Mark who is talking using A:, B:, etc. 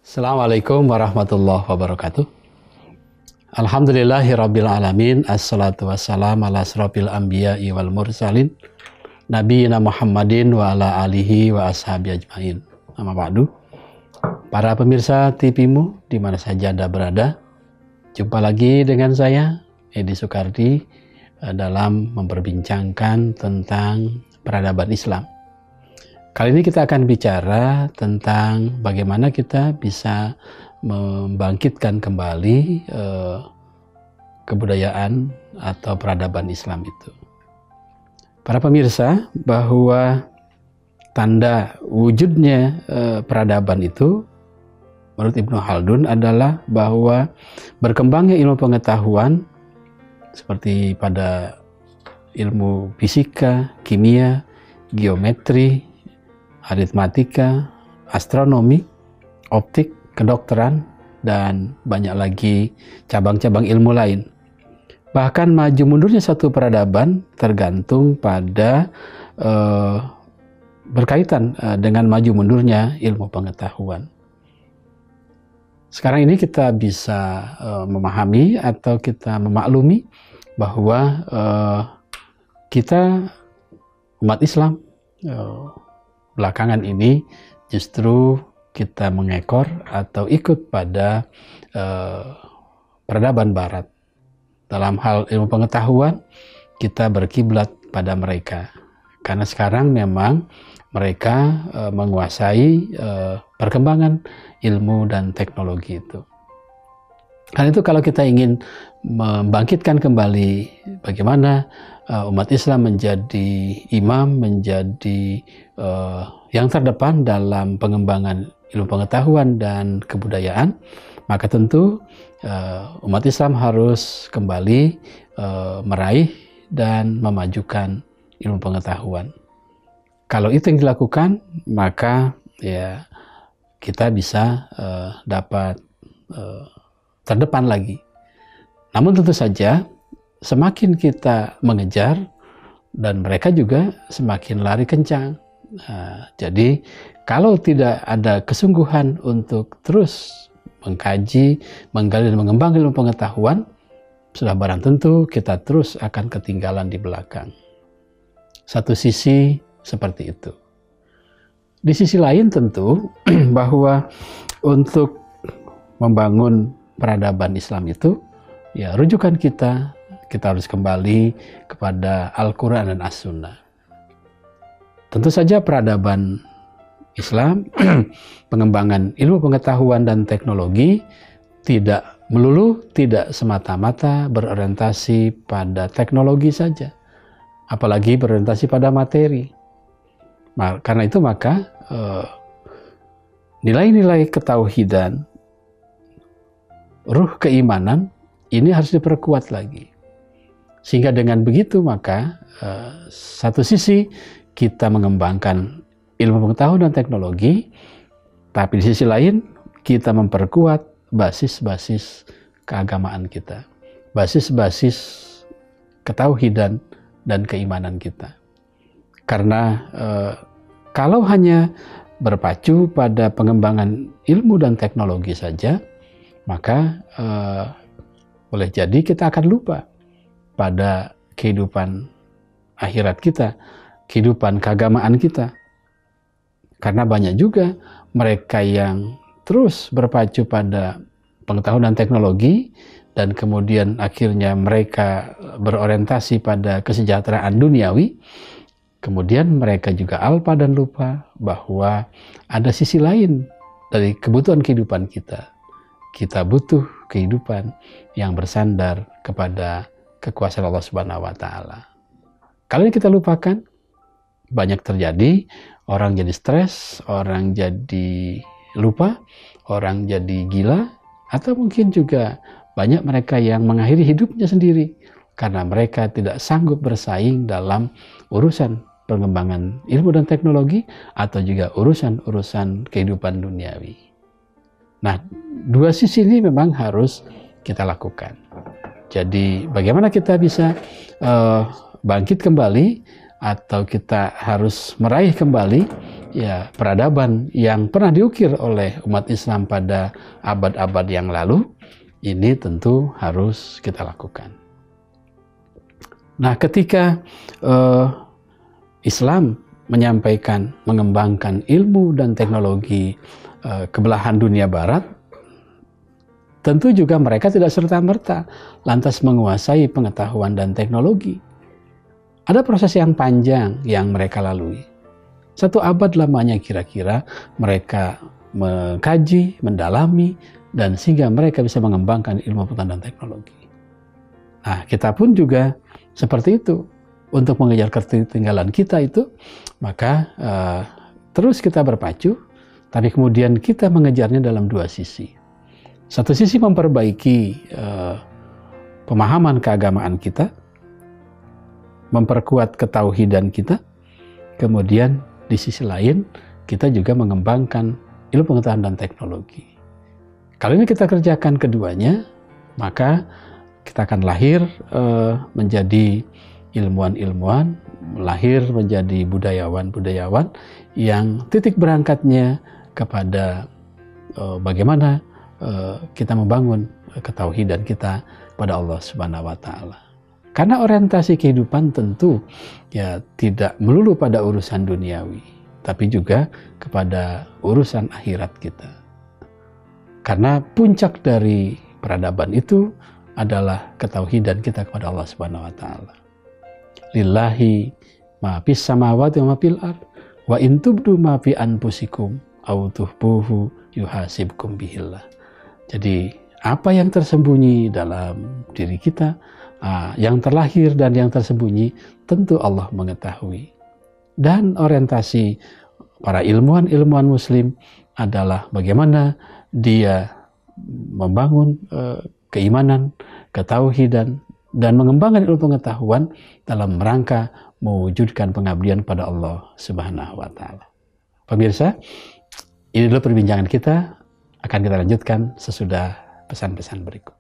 A: Assalamualaikum warahmatullahi wabarakatuh. Alhamdulillahirabbil alamin, assalatu wassalamu ala asrofil anbiya'i wal mursalin, nabiyina Muhammadin wa ala alihi wa ashabi ajmain. Amma ba'du. Para pemirsa TV-mu di mana saja Anda berada, jumpa lagi dengan saya Edi Sukardi dalam memperbincangkan tentang peradaban Islam. Kali ini kita akan bicara tentang bagaimana kita bisa membangkitkan kembali kebudayaan atau peradaban Islam itu. Para pemirsa, bahwa tanda wujudnya peradaban itu menurut Ibnu Khaldun adalah bahwa berkembangnya ilmu pengetahuan seperti pada ilmu fisika, kimia, geometri, aritmatika, astronomi, optik, kedokteran, dan banyak lagi cabang-cabang ilmu lain. Bahkan maju mundurnya satu peradaban tergantung pada berkaitan dengan maju mundurnya ilmu pengetahuan. Sekarang ini kita bisa memahami atau kita memaklumi bahwa kita umat Islam belakangan ini justru kita mengekor atau ikut pada peradaban barat. Dalam hal ilmu pengetahuan, kita berkiblat pada mereka. Karena sekarang memang mereka menguasai perkembangan ilmu dan teknologi itu. Karena itu kalau kita ingin membangkitkan kembali bagaimana umat Islam menjadi imam, menjadi yang terdepan dalam pengembangan ilmu pengetahuan dan kebudayaan, maka tentu umat Islam harus kembali meraih dan memajukan ilmu pengetahuan. Kalau itu yang dilakukan, maka ya kita bisa dapat terdepan lagi. Namun tentu saja semakin kita mengejar dan mereka juga semakin lari kencang. Jadi kalau tidak ada kesungguhan untuk terus mengkaji, menggali dan mengembangkan ilmu pengetahuan, sudah barang tentu kita terus akan ketinggalan di belakang. Satu sisi seperti itu. Di sisi lain tentu bahwa untuk membangun peradaban Islam itu, ya rujukan kita harus kembali kepada Al-Quran dan As-Sunnah. Tentu saja peradaban Islam, pengembangan ilmu pengetahuan dan teknologi tidak melulu, tidak semata-mata berorientasi pada teknologi saja, apalagi berorientasi pada materi. Karena itu maka nilai-nilai ketauhidan, ruh keimanan ini harus diperkuat lagi. Sehingga dengan begitu maka satu sisi kita mengembangkan ilmu pengetahuan dan teknologi, tapi di sisi lain kita memperkuat basis-basis keagamaan kita, basis-basis ketauhidan dan keimanan kita. Karena kalau hanya berpacu pada pengembangan ilmu dan teknologi saja, maka boleh jadi kita akan lupa pada kehidupan akhirat kita, kehidupan keagamaan kita. Karena banyak juga mereka yang terus berpacu pada pengetahuan dan teknologi, dan kemudian akhirnya mereka berorientasi pada kesejahteraan duniawi, kemudian mereka juga alpa dan lupa bahwa ada sisi lain dari kebutuhan kehidupan kita. Kita butuh kehidupan yang bersandar kepada kekuasaan Allah Subhanahu wa Ta'ala. Kalau ini kita lupakan, banyak terjadi, orang jadi stres, orang jadi lupa, orang jadi gila, atau mungkin juga banyak mereka yang mengakhiri hidupnya sendiri karena mereka tidak sanggup bersaing dalam urusan pengembangan ilmu dan teknologi atau juga urusan-urusan kehidupan duniawi. Nah, dua sisi ini memang harus kita lakukan. Jadi bagaimana kita bisa bangkit kembali atau kita harus meraih kembali ya peradaban yang pernah diukir oleh umat Islam pada abad-abad yang lalu, ini tentu harus kita lakukan. Nah, ketika Islam menyampaikan, mengembangkan ilmu dan teknologi ke belahan dunia barat, tentu juga mereka tidak serta-merta lantas menguasai pengetahuan dan teknologi. Ada proses yang panjang yang mereka lalui. 1 abad lamanya kira-kira mereka mengkaji, mendalami, dan sehingga mereka bisa mengembangkan ilmu pengetahuan dan teknologi. Nah, kita pun juga seperti itu. Untuk mengejar ketertinggalan kita itu, maka terus kita berpacu, tapi kemudian kita mengejarnya dalam 2 sisi. Satu sisi memperbaiki pemahaman keagamaan kita, memperkuat ketauhidan kita, kemudian di sisi lain kita juga mengembangkan ilmu pengetahuan dan teknologi. Kalau ini kita kerjakan keduanya, maka kita akan lahir menjadi ilmuwan-ilmuwan, lahir menjadi budayawan-budayawan yang titik berangkatnya kepada bagaimana kita membangun ketauhidan kita pada Allah Subhanahu wa Ta'ala. Karena orientasi kehidupan tentu ya tidak melulu pada urusan duniawi, tapi juga kepada urusan akhirat kita. Karena puncak dari peradaban itu adalah ketauhidan kita kepada Allah Subhanahu wa Ta'ala. Lillahi ma fis samawati wa ma fil ard wa in tubdu ma fi anfusikum aw tuhbuhu yuhasibkum bihillah. Jadi apa yang tersembunyi dalam diri kita, yang terlahir dan yang tersembunyi, tentu Allah mengetahui. Dan orientasi para ilmuwan-ilmuwan muslim adalah bagaimana dia membangun keimanan, ketauhidan, dan mengembangkan ilmu pengetahuan dalam rangka mewujudkan pengabdian pada Allah Subhanahu wa Ta'ala. Pemirsa, ini dulu perbincangan kita, akan kita lanjutkan sesudah pesan-pesan berikut.